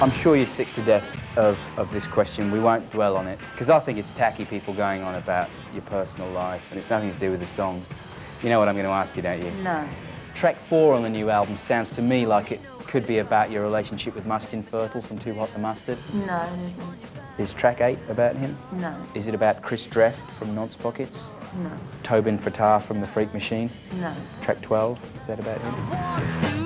I'm sure you're sick to death of this question. We won't dwell on it, because I think it's tacky people going on about your personal life, and it's nothing to do with the songs. You know what I'm going to ask you, don't you? No. Track 4 on the new album sounds to me like it could be about your relationship with Mustin Fertile from Too Hot to Mustard. No, it isn't. Is track 8 about him? No. Is it about Chris Dreft from Nod's Pockets? No. Tobin Fatah from The Freak Machine? No. Track 12, is that about him?